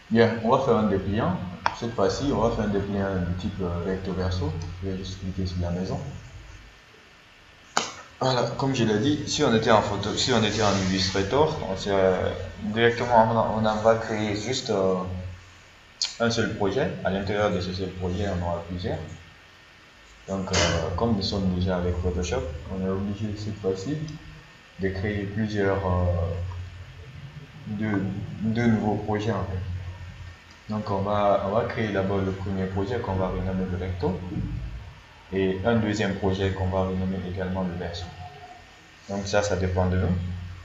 Bien, on va faire un dépliant. Cette fois-ci, on va faire un dépliant du type recto verso. Je vais juste cliquer sur la maison. Voilà, comme je l'ai dit, si on était en photo, si on était en Illustrator, directement on en va créer juste un seul projet. À l'intérieur de ce seul projet, on aura plusieurs. Donc, comme nous sommes déjà avec Photoshop, on est obligé cette fois-ci de créer deux nouveaux projets en fait. Donc, on va créer d'abord le premier projet qu'on va renommer le recto et un deuxième projet qu'on va renommer également le verso. Donc, ça dépend de nous.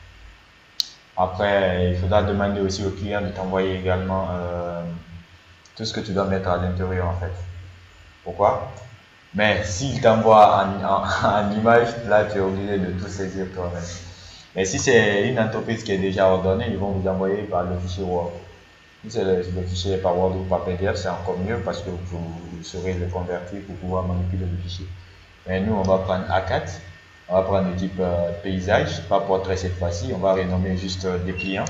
Après, il faudra demander aussi au client de t'envoyer également tout ce que tu dois mettre à l'intérieur en fait. Pourquoi? Mais s'il t'envoie en image, là tu es obligé de tout saisir toi-même. Mais si c'est une entreprise qui est déjà ordonnée, ils vont vous envoyer par le fichier Word. Si c'est le fichier par Word ou par PDF, c'est encore mieux parce que vous saurez le convertir pour pouvoir manipuler le fichier. Mais nous, on va prendre A4. On va prendre le type paysage, pas portrait cette fois-ci. On va renommer juste dépliant.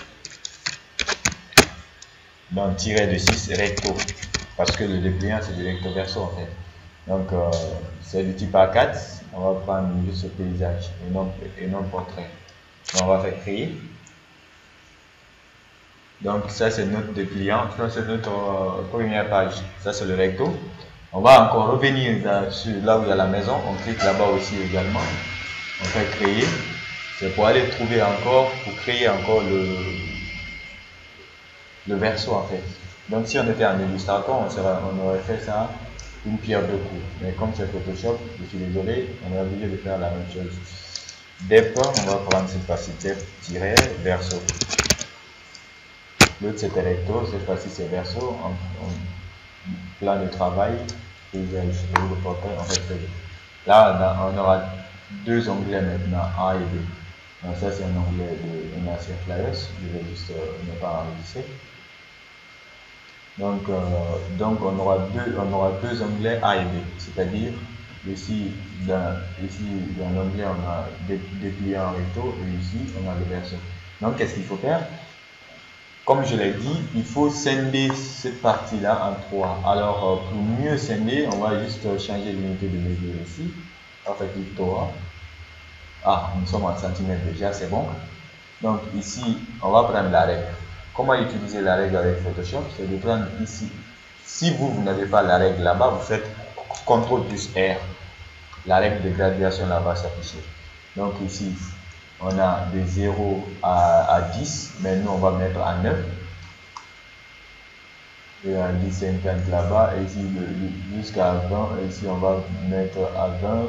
Donc, tiret de 6 recto. Parce que le dépliant, c'est du recto verso en fait. Donc, c'est du type A4. On va prendre juste ce paysage et non portrait. Donc, on va faire créer. Donc, ça, c'est notre dépliant. Ça, c'est notre première page. Ça, c'est le recto. On va encore revenir sur là où il y a la maison. On clique là-bas aussi également. On fait créer. C'est pour aller trouver encore, pour créer encore le verso en fait. Donc, si on était en Illustrator, on aurait fait ça une pierre deux coups. Mais comme c'est Photoshop, je suis désolé, on est obligé de faire la même chose. Dep, on va prendre cette fois-ci dep-verso. L'autre c'était recto, cette fois-ci c'est verso. En plan de travail, paysage et le portrait, en fait là on aura deux onglets maintenant, A et B. Donc ça c'est un onglet de Master Flyers, je vais juste ne pas enregistrer. Donc on aura deux onglets A et B, c'est-à-dire ici dans l'onglet on a dépliant recto et ici on a le verso. Donc qu'est-ce qu'il faut faire? Comme je l'ai dit, il faut scinder cette partie-là en trois. Alors pour mieux scinder, on va juste changer l'unité de mesure ici. On fait clic droit. Ah, nous sommes en centimètres déjà, c'est bon. Donc ici, on va prendre la règle. Comment utiliser la règle avec Photoshop? C'est de prendre ici. Si vous n'avez pas la règle là-bas, vous faites CTRL plus R. La règle de graduation là-bas s'affiche. Donc ici, on a de 0 à 10, mais nous on va mettre à 9. Et à 10, 50 là-bas, et ici jusqu'à 20, et ici on va mettre à 20.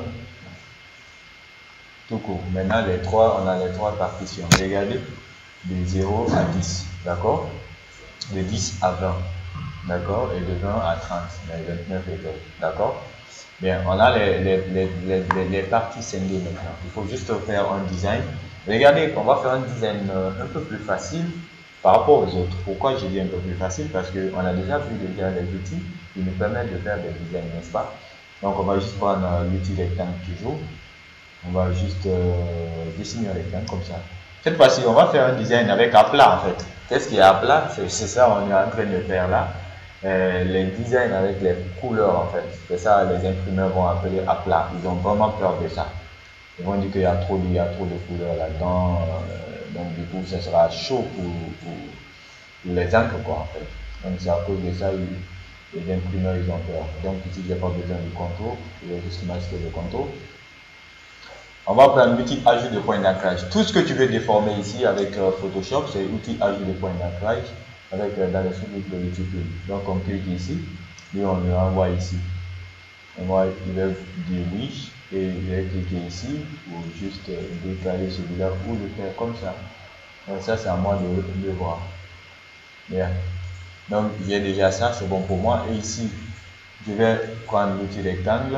Tout court. Maintenant, on a les trois partitions. Regardez, de 0 à 10, d'accord? De 10 à 20, d'accord? Et de 20 à 30, mais 29 et tout, d'accord? Bien, on a les parties scindées maintenant. Il faut juste faire un design. Regardez, on va faire un design un peu plus facile par rapport aux autres. Pourquoi je dis un peu plus facile? Parce qu'on a déjà vu déjà les outils qui nous permettent de faire des designs, n'est-ce pas? Donc, on va juste prendre l'outil rectangle toujours. On va juste dessiner un rectangle comme ça. Cette fois-ci, on va faire un design avec à plat en fait. Qu'est-ce qui est à plat? C'est ça qu'on est en train de faire là. Les designs avec les couleurs en fait. C'est ça les imprimeurs vont appeler à plat. Ils ont vraiment peur de ça. Ils vont dire qu'il y a trop de couleurs là-dedans. Donc du coup, ça sera chaud pour les encres quoi en fait. Donc c'est à cause de ça les imprimeurs ils ont peur. Donc ici, j'ai pas besoin du contour. Je vais juste masquer le contour. On va prendre l'outil ajout de point d'ancrage. Tout ce que tu veux déformer ici avec Photoshop, c'est l'outil ajout de point d'ancrage avec dans le sous-groupe de l'outil tool. Donc on clique ici et on le renvoie ici. Et moi, il va dire oui et je vais cliquer ici pour juste décaler celui-là ou le faire comme ça. Donc ça, c'est à moi de voir. Bien. Donc j'ai déjà ça, c'est bon pour moi. Et ici, je vais prendre l'outil rectangle.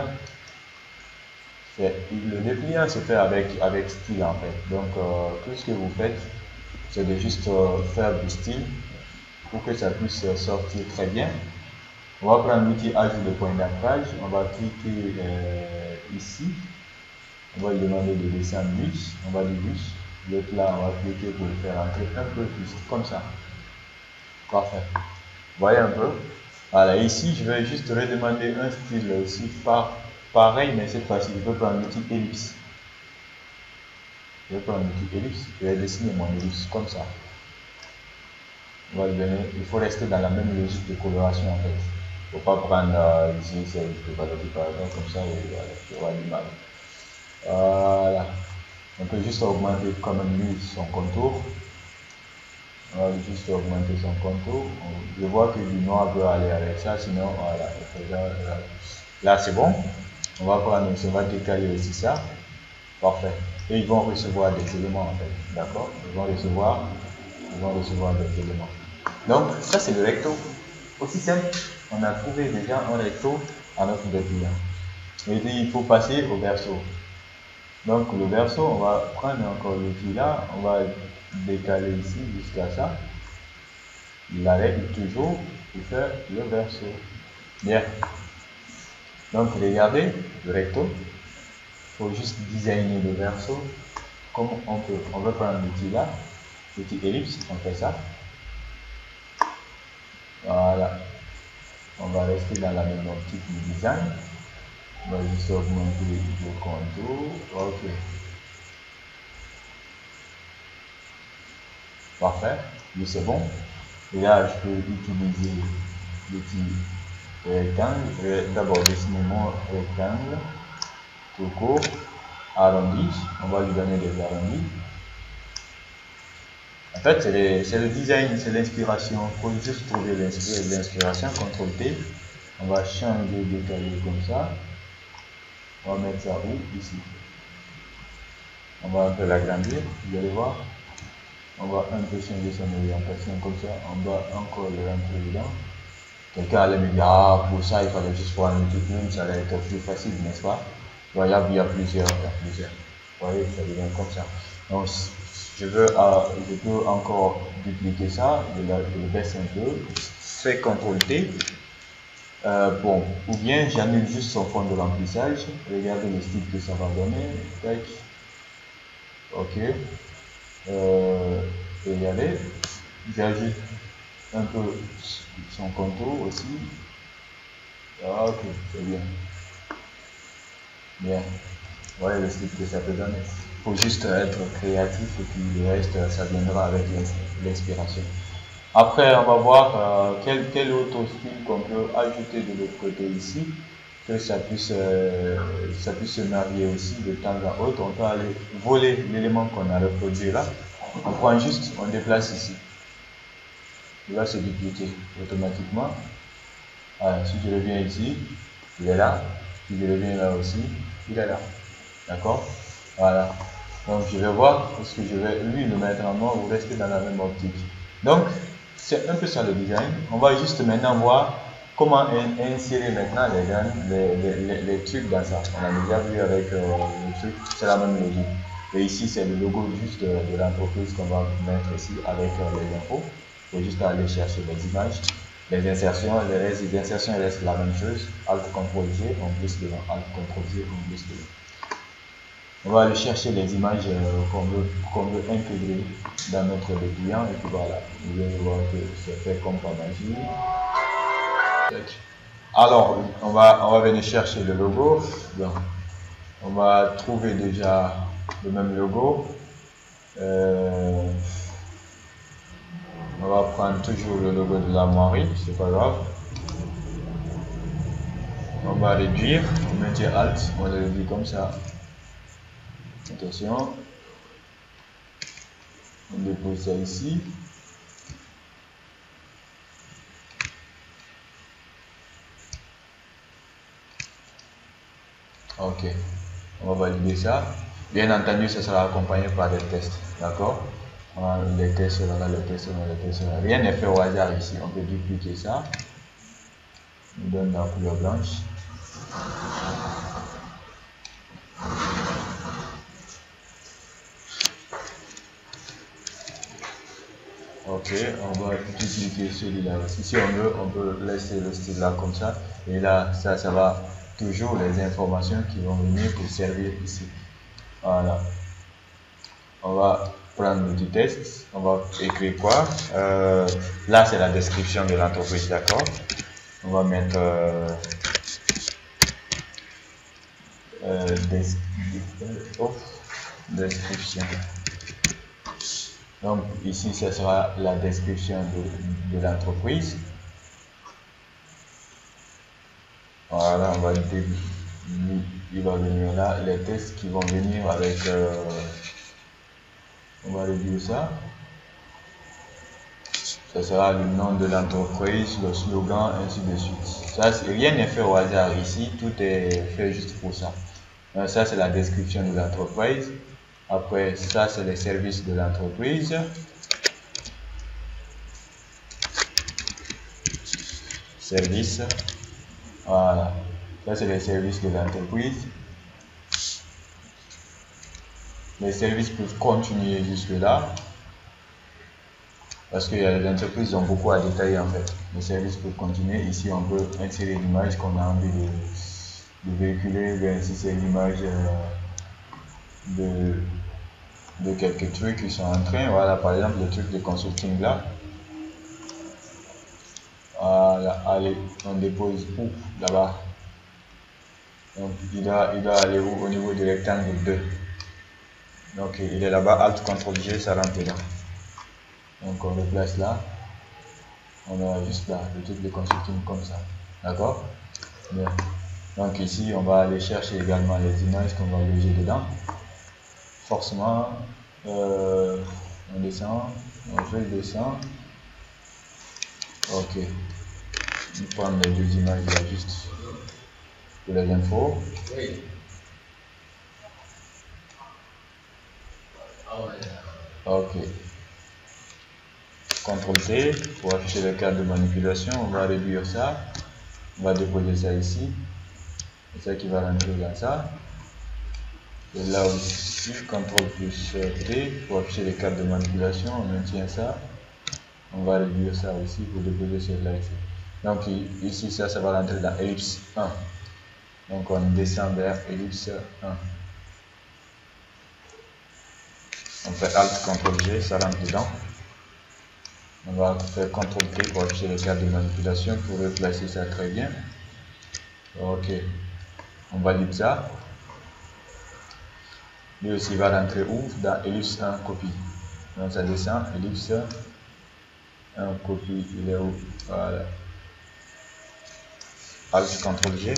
Le dépliant se fait avec style en fait. Donc tout ce que vous faites, c'est de juste faire du style pour que ça puisse sortir très bien. On va prendre l'outil ajout de point d'ancrage. On va cliquer ici. On va lui demander de descendre plus. On va dire plus. L'autre là, on va cliquer pour le faire entrer un peu plus, comme ça. Parfait. Voyez un peu. Voilà, ici, je vais juste redemander un style aussi pareil, mais cette fois-ci, je peux prendre l'outil ellipse. Je vais prendre l'outil ellipse, je vais dessiner mon ellipse comme ça. On va lui donner, il faut rester dans la même logique de coloration en fait. Il ne faut pas prendre ici, c'est par exemple comme ça, et voilà, tu vois l'image. Voilà. On peut juste augmenter quand même lui son contour. On va juste augmenter son contour. Je vois que du noir peut aller avec ça, sinon voilà. Là c'est bon. On va prendre, on va décaler aussi ça. Parfait. Et ils vont recevoir des éléments en fait. D'accord? Ils vont recevoir des éléments. Donc ça c'est le recto. Aussi simple, on a trouvé déjà un recto à notre dépliant. Et puis il faut passer au verso. Donc le verso, on va prendre encore l'outil là, on va décaler ici jusqu'à ça. La règle toujours pour faire le verso. Bien. Donc regardez le recto. Il faut juste designer le verso comme on peut. On va prendre l'outil là, l'outil ellipse, on fait ça. Voilà. On va rester dans la même optique du design. On va juste augmenter le contour. Ok. Parfait. Lui c'est bon. Et là, je peux utiliser l'outil rectangle. D'abord dessiner mon rectangle tout court, arrondi. On va lui donner des arrondis. En fait, c'est le design, c'est l'inspiration. Il faut juste trouver l'inspiration. CTRL T. On va changer de taille comme ça. On va mettre ça où? Ici. On va un peu l'agrandir. Vous allez voir. On va un peu changer son orientation comme ça. On va encore le rentrer dedans. Quelqu'un allait me dire, ah, pour ça, il fallait juste prendre une toute même, ça allait être plus facile, n'est-ce pas? Il y a plusieurs. Vous voyez, ça devient comme ça. Donc, je peux encore dupliquer ça, je le baisse un peu, je fais CTRL T. Bon, ou bien j'annule juste son fond de remplissage. Regardez le style que ça va donner. Tac. Ok. Regardez. J'ajoute un peu son contour aussi. Ok, c'est bien. Bien. Voilà le style que ça peut donner. Il faut juste être créatif et puis le reste, ça viendra avec l'inspiration. Après, on va voir quel autre style qu'on peut ajouter de l'autre côté ici, que ça puisse se marier aussi de temps à autre. On peut aller voler l'élément qu'on a reproduit là. On prend juste, on déplace ici. Il va se dupliquer automatiquement. Alors, si je reviens ici, il est là. Si je reviens là aussi, il est là. D'accord? Voilà. Donc, je vais voir, est-ce que je vais lui le mettre en noir ou rester dans la même optique. Donc, c'est un peu ça le design. On va juste maintenant voir comment insérer maintenant les trucs dans ça. On a déjà vu avec le truc, c'est la même logique. Et ici, c'est le logo juste de l'entreprise qu'on va mettre ici avec les infos. Il faut juste aller chercher les images. Les insertions, les insertions restent la même chose. Alt CTRL G, on glisse devant. Alt CTRL G, on glisse devant. On va aller chercher les images qu'on veut intégrer dans notre dépliant et puis voilà, vous allez voir que c'est fait comme par magie. Alors, on va venir chercher le logo. Donc, on va trouver déjà le même logo. On va prendre toujours le logo de l'armoirie, c'est pas grave. On va réduire, on maintient Alt, on le réduit comme ça. Attention, on dépose ça ici. Ok, on va valider ça. Bien entendu, ça sera accompagné par des tests, d'accord? Les tests là, les tests là, les tests là. Rien n'est fait au hasard ici. On peut dupliquer ça. On donne la couleur blanche. Ok, on va dupliquer celui-là. Si on veut, on peut laisser le style là comme ça. Et là, ça va toujours les informations qui vont venir pour servir ici. Voilà. On va prendre l'outil test. On va écrire quoi? Là, c'est la description de l'entreprise, d'accord? On va mettre description. Donc ici, ce sera la description de l'entreprise. Voilà, on va il va venir là, les tests qui vont venir avec, on va réduire ça. Ça sera le nom de l'entreprise, le slogan, ainsi de suite. Ça, rien n'est fait au hasard ici, tout est fait juste pour ça. Donc, ça, c'est la description de l'entreprise. Après, ça, c'est les services de l'entreprise. Services. Voilà. Ça, c'est les services de l'entreprise. Les services peuvent continuer jusque-là. Parce que les entreprises ont beaucoup à détailler en fait. Les services peuvent continuer. Ici, on peut insérer l'image qu'on a envie de véhiculer. Bien, si c'est l'image de quelques trucs qui sont en train. Voilà, par exemple, le truc de consulting là. Voilà, allez, on dépose où? Là-bas. Donc, il doit aller où? Au niveau du rectangle 2. Donc, il est là-bas. Alt, CTRL G, ça rentre dedans. Donc, on le place là. On a juste là, le truc de consulting comme ça. D'accord? Bien. Donc, ici, on va aller chercher également les images qu'on va loger dedans. Forcément, on descend. On fait descend. Ok. On prend les deux images là juste pour les infos. Oui. Ok. CTRL-T pour afficher le cadre de manipulation. On va réduire ça. On va déposer ça ici. C'est ça qui va rentrer dans ça. Et là aussi, CTRL+T pour afficher les cadres de manipulation. On maintient ça. On va réduire ça aussi pour déposer celle-là ici. Donc ici, ça va rentrer dans ellipse 1. Donc on descend vers ellipse 1. On fait Alt CTRL G, ça rentre dedans. On va faire CTRL T pour afficher le cadre de manipulation pour replacer ça très bien. Ok. On valide ça. Lui aussi va rentrer où? Dans ellipse 1 copie. Donc ça descend, ellipse 1 copie. Il est où? Voilà. Alt CTRL G.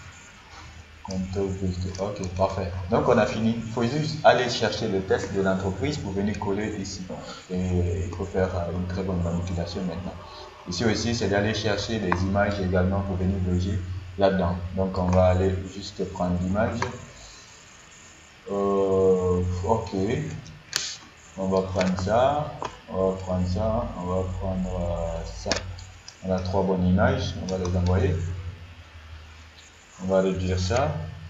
Ok, parfait. Donc on a fini. Il faut juste aller chercher le test de l'entreprise pour venir coller ici. Et il faut faire une très bonne manipulation maintenant. Ici aussi, c'est d'aller chercher les images également pour venir loger là-dedans. Donc on va aller juste prendre l'image. Ok. On va prendre ça. On va prendre ça. On va prendre ça. On a 3 bonnes images. On va les envoyer. On va réduire ça.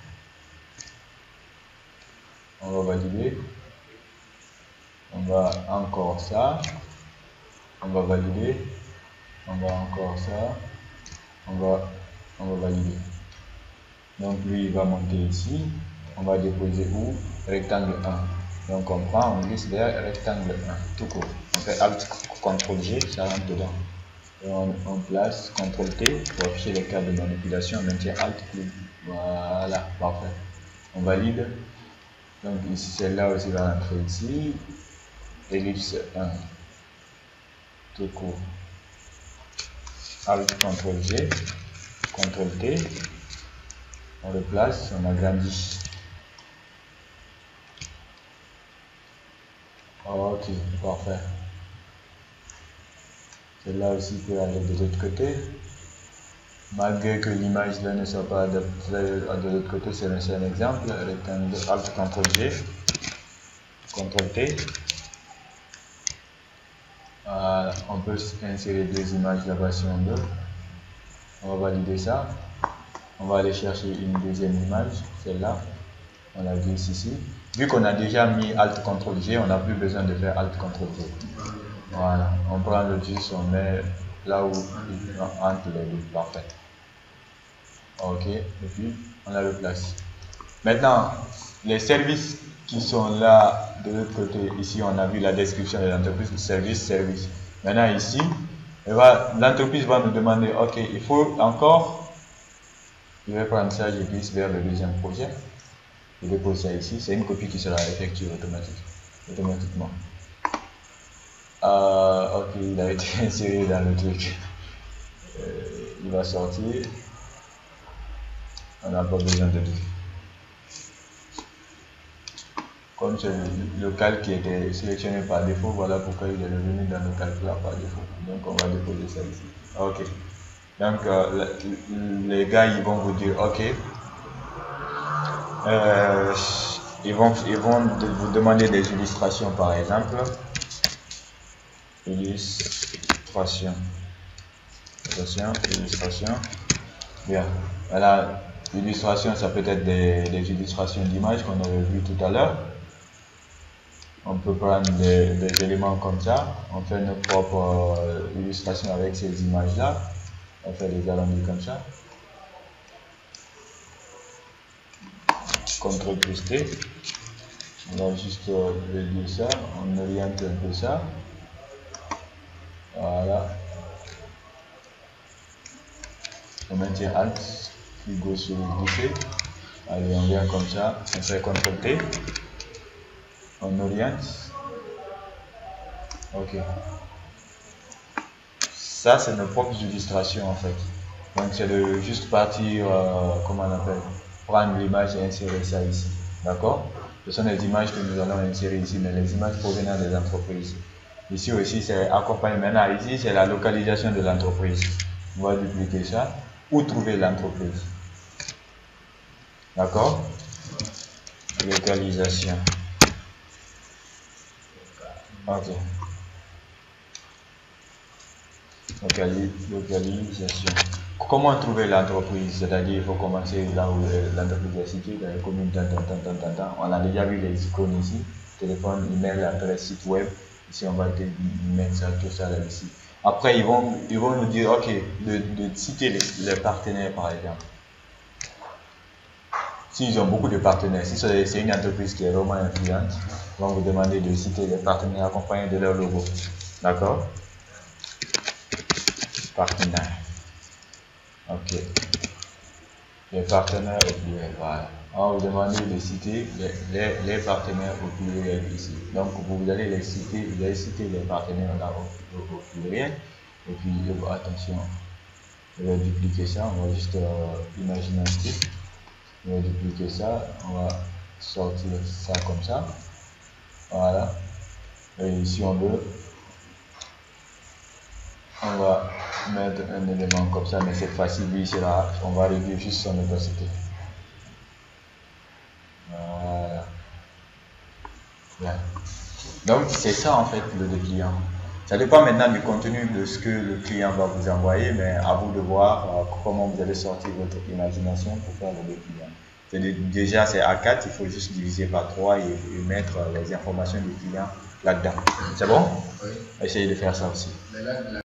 On va valider. On va encore ça. On va valider. On va encore ça. On va valider. Donc lui il va monter ici. On va déposer où? Rectangle 1. Donc on prend, on glisse vers rectangle 1. Tout court. On fait Alt CTRL G, ça rentre dedans. Et on place CTRL T pour afficher les cadres de manipulation. On maintient Alt plus. Voilà, parfait. On valide. Donc ici, celle-là aussi va rentrer ici. Ellipse 1. Tout court. Alt CTRL G. CTRL T. On replace, on agrandit. Ok, parfait. Celle-là aussi peut aller de l'autre côté. Malgré que l'image là ne soit pas adaptée de l'autre côté, c'est un exemple. Rectangle, Alt CTRL G, CTRL T. On peut insérer 2 images là-bas si on veut. On va valider ça. On va aller chercher une deuxième image, celle-là. On la glisse ici. Vu qu'on a déjà mis Alt CTRL G, on n'a plus besoin de faire Alt CTRL G. Voilà. On prend le juste, on met là où entre les deux. Parfait. Ok. Et puis, on la replace. Maintenant, les services qui sont là de l'autre côté. Ici, on a vu la description de l'entreprise, service. Maintenant, ici, l'entreprise va nous demander, ok, il faut encore, je vais prendre ça, je glisse vers le deuxième projet. Je dépose ça ici, c'est une copie qui sera effectuée automatiquement. Ok, il a été inséré dans le truc. Il va sortir. On n'a pas besoin de tout. Comme c'est le calque qui était sélectionné par défaut, voilà pourquoi il est revenu dans le calque là par défaut. Donc on va déposer ça ici. Ok. Donc les gars ils vont vous dire ok. Ils vont vous demander des illustrations par exemple. Illustration. Bien. Voilà. Illustration, ça peut être des illustrations d'images qu'on avait vu tout à l'heure. On peut prendre des éléments comme ça. On fait nos propres illustrations avec ces images-là. On fait des arrondis comme ça. CTRL plus T. On va juste réduire ça. On oriente un peu ça. Voilà. On maintient Alt, clic gauche sur le boucher. Allez, on vient comme ça. On fait CTRL T. On oriente. Ok. Ça, c'est nos propres illustrations en fait. Donc, c'est de juste partir, comment on appelle, prendre l'image et insérer ça ici. D'accord? Ce sont des images que nous allons insérer ici, mais les images provenant des entreprises. Ici aussi, c'est accompagné. Maintenant, ici, c'est la localisation de l'entreprise. On va dupliquer ça. Où trouver l'entreprise? D'accord? Localisation. Ok. Localisation. Comment trouver l'entreprise? C'est-à-dire, il faut commencer là où l'entreprise est située, dans les communes, On a déjà vu les icônes ici. Téléphone, email, adresse, site web. Ici, on va mettre ça, tout ça là ici. Après, ils vont nous dire, ok, de citer les partenaires par exemple. S'ils ont beaucoup de partenaires, si c'est une entreprise qui est vraiment influente, ils vont vous demander de citer les partenaires accompagnés de leur logo. D'accord? Partenaires. Ok. Les partenaires au pluriel, voilà. On va vous demander de citer les partenaires au pluriel ici. Donc vous allez les citer, vous allez citer les partenaires là au pluriel. Et puis attention, je vais dupliquer ça, on va juste imaginer un type. On va dupliquer ça, on va sortir ça comme ça. Voilà. Et si on veut, on va mettre un élément comme ça, mais cette fois-ci, lui, on va réduire juste son opacité. Voilà. Bien. Donc, c'est ça en fait le client. Ça dépend maintenant du contenu de ce que le client va vous envoyer, mais à vous de voir comment vous allez sortir votre imagination pour faire le client. Déjà, c'est A4, il faut juste diviser par 3 et mettre les informations du client là-dedans. C'est bon? Oui. Essayez de faire ça aussi.